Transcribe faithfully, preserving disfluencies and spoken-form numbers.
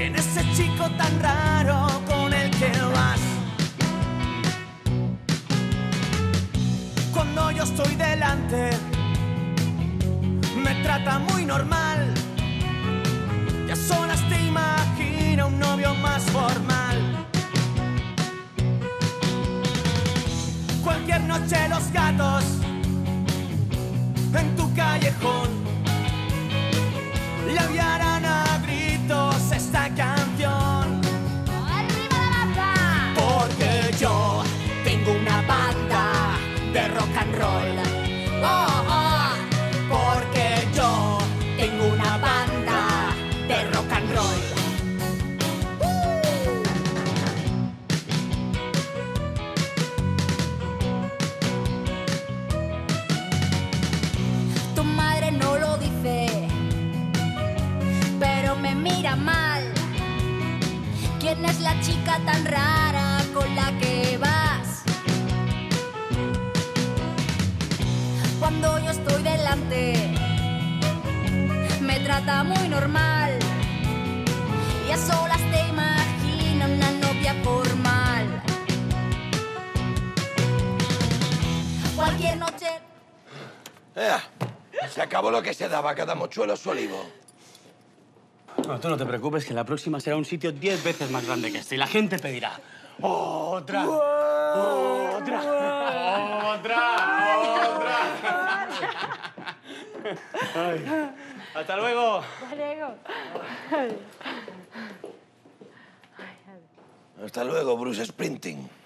¿Quién es ese chico tan raro con el que vas? Cuando yo estoy delante, me trata muy normal. Y a solas te imagina un novio más formal. Cualquier noche los gatos en tu callejón le aviarán a gritos esta canción. ¡Arriba la banda! Porque yo tengo una banda de rock and roll. Oh, oh. Porque yo tengo una banda de rock and roll. Tu madre no lo dice, pero me mira mal. ¿Quién es la chica tan rara con la que vas? Cuando yo estoy delante, me trata muy normal. Y a solas te imagina una novia formal. Cualquier noche... ¡Ea! Se acabó lo que se daba, cada mochuelo su olivo. No, tú no te preocupes, que la próxima será un sitio diez veces más grande que este y la gente pedirá otra, otra, otra, otra. Ay. Hasta luego. Hasta luego. Hasta luego, Bruce Springsteen.